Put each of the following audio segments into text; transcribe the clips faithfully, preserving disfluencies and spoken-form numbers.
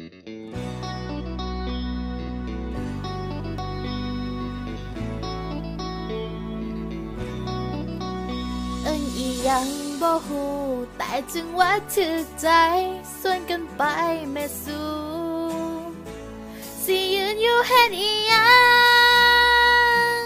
เอิ้นอีหยังบ่ฮู้แต่จึงว่าถึกใจส่วนกันไปแม่สู่สิยืนอยู่เฮ็ดอีหยัง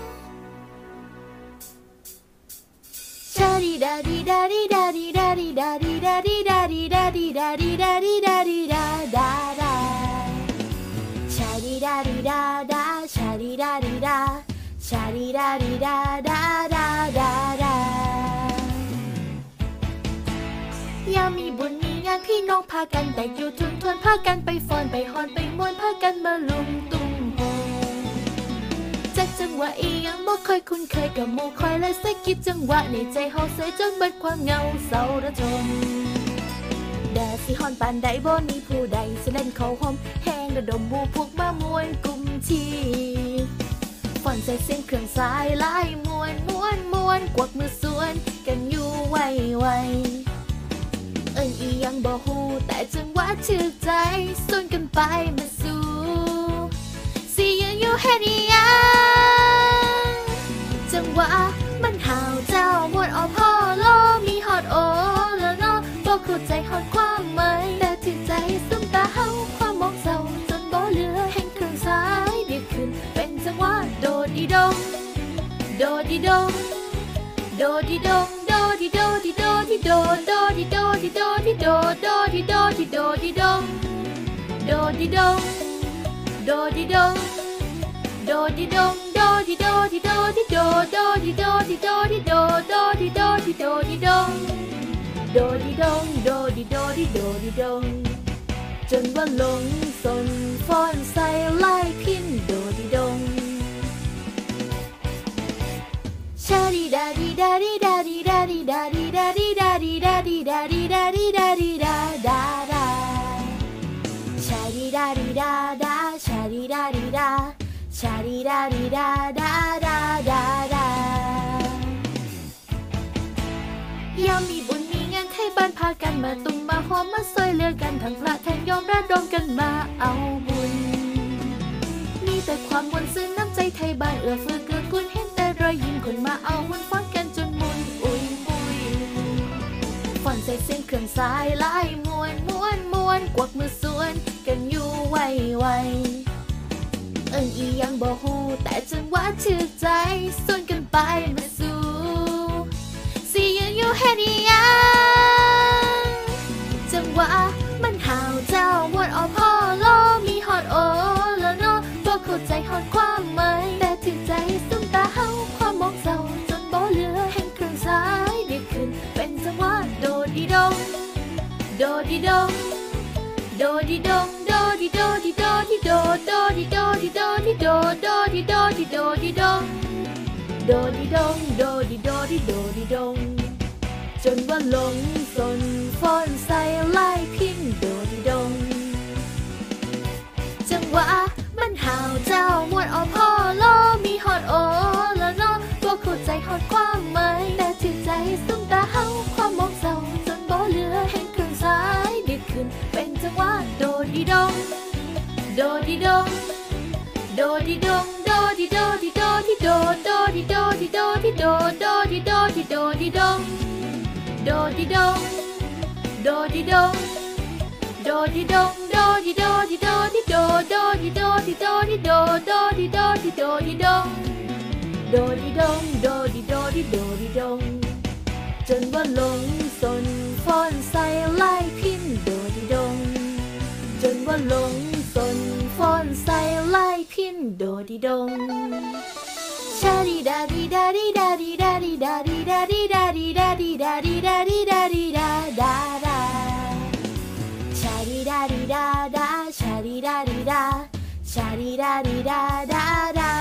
ชาดีดาดีดาดีดาดีดาดีดาดีดาดีดาดีดาดีดาดีดาดีดาดีดาดาดาชาดีดาดีดาดาชาดีดาดีดาชาดีดาดีดาดาดาดาดายามมีบุญมีงานพี่น้องพากันแต่อยู่ทุนทวนพากันไปฟ้อนไปฮอนไปม่วนพากันมาลุมตุ้มโฮจักจังหวะอียังบ่ค่อยคุ้นเคยกับหมู่คอยเลยสักกิดจังหวะในใจเฮาเสยจนเบิดความเหงาเศร้าระทมแดดสิฮอนปานใดบ่มีผู้ใดสิเล่นเข้าห่มแห้งระดมหมู่พวกมามวนกลุ่มทีฟ้อนใส่เสียงเครื่องสายลายม่วนม่วนม่วนกวักมือสวนกันอยู่ไวไวเอิ้นอียังบ่ฮู้แต่จังหวะถึกใจส่วนกันไปมาสู่สิยืนอยู่เฮ็ดอีหยังจังหวะมันห่าวเจ้าม่วนออพอโลมีฮอดโอแล้วเนาะบ่เข้าใจฮอดความหมายแต่ถึกใจซุ่มตาเฮาความมองเศร้าจนบ่เหลือแห่งเครื่องสายเดียดขึ้นเป็นจังหวะโดดีดงโดดีดงโดดีดงโดดีโดดีโดดีโดโดดีโดดีโดดีโดโดดีโดดีโดดีดงโดดีดงโดดีดงโดดีดงโดดีโดดีโดดีโดโดดีโดดีโดดีโดโดดีโดดีโดดีดงโดดีดงโดดีโดดีโดดีดงจนว่าหลงสนฟ้อนใส่ไล่พินโดดีดงชาดีดาดีดาดีดาดีดาดีดาดีดาดีดาดีดาดีดาดีดาดีดาดีดาดาดาชาดีดาดีดาดาชาดีดาดีดาชาดีดาดีดาดาดาดาดายามมีบุญมีงานไทยบ้านพากันมาตุ้มมาหอมมาซอยเลือกันทั้งพระทั้งยอมระดมกันมาเอาบุญมีแต่ความมวลซื่นน้ำใจไทยบ้านเอื้อเฟื้อเกื้อกูลเห็นแต่รอยยิ้มคนมาเอาหุ่นฟ้อนกันจนมุนอุยปุยฟ้อนใส่เสียงเครื่องสายลายมวนม้วนม้วนกวักมือสวนกันอยู่ไวไวเอิ้นอียังบ่ฮู้แต่จังหวะถึกใจส่วนกันไปมาสู่สิยืนอยู่เฮ็ดอีหยังจังหวะมันห่าวเจ้าม่วนออพอโลมีฮอดโอแล้วเนาะบ่เข้าใจฮอดความหมายแต่ถึกใจซุ่มตาเฮาความมองเศร้าจนบ่เหลือแห่งเครื่องสายเดียดขึ้นเป็นจังหวะโดดีดงโดดีดงโดดีดงโดดีโดดีโดดีโดโดดีโดดีโดดีโดโดดีโดดีโดดีดงโดดีดงโดดีโดดีโดดีดงจนว่าหลงสนฟ้อนใส่ไล่พินโดดีดงจังหวะมันห่าวเจ้าม่วนออพอโลมีฮอดโอแล้วเนาะบ่เข้าใจฮอดความหมายแต่ถึกใจซุ่มตาเฮาความมองเศร้าจนบ่เหลือแห่งเครื่องสายเดียดขึ้นเป็นจังหวะโดดีดงโดดีดงโดดีดงโดดีโดดีโดดีโดโดดีโดดีโดดีโดโดดีโดดีโดดีดงโดดีดงโดดีดงโดดีดงโดดีโดดีโดดีโดโดดีโดดีโดดีโดโดดีโดดีโดดีดงโดดีดงโดดีโดดีโดดีดงจนว่าหลงสนฟ้อนใส่ไล่พินโดดีดงจนว่าหลงสนฟ้อนใส่ไล่พินโดดีดงชาดีดาดีดาดีดาดีดาดีดาดีดาดีดาดีดาดีดาดีดาดีดาดีดาดาดาชาดีดาดีดาดาชาดีดาดีดาชาดีดาดีดาดาดา